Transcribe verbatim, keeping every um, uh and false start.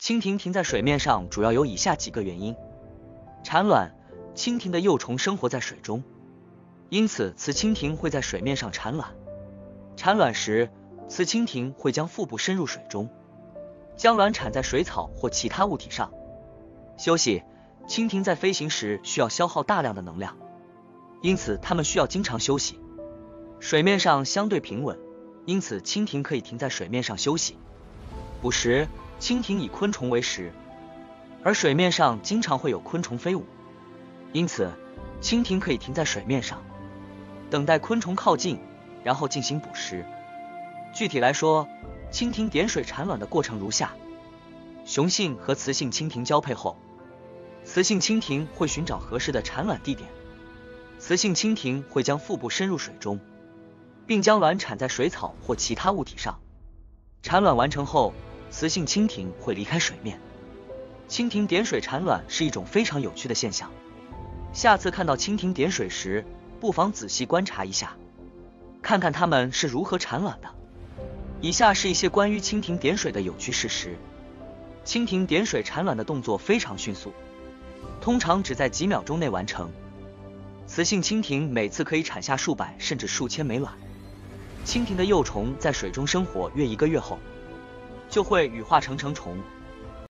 蜻蜓停在水面上主要有以下几个原因：产卵，蜻蜓的幼虫生活在水中，因此雌蜻蜓会在水面上产卵。产卵时，雌蜻蜓会将腹部深入水中，将卵产在水草或其他物体上。休息，蜻蜓在飞行时需要消耗大量的能量，因此它们需要经常休息。水面上相对平稳，因此蜻蜓可以停在水面上休息。捕食，蜻蜓以昆虫为食，而水面上经常会有昆虫飞舞，因此蜻蜓可以停在水面上，等待昆虫靠近，然后进行捕食。具体来说，蜻蜓点水产卵的过程如下：雄性和雌性蜻蜓交配后，雌性蜻蜓会寻找合适的产卵地点，雌性蜻蜓会将腹部深入水中，并将卵产在水草或其他物体上。产卵完成后，雌性蜻蜓会离开水面。蜻蜓点水产卵是一种非常有趣的现象，下次看到蜻蜓点水时，不妨仔细观察一下，看看它们是如何产卵的。以下是一些关于蜻蜓点水的有趣事实。蜻蜓点水产卵的动作非常迅速，通常只在几秒钟内完成。雌性蜻蜓每次可以产下数百甚至数千枚卵。蜻蜓的幼虫在水中生活约一个月后，就会羽化成成虫，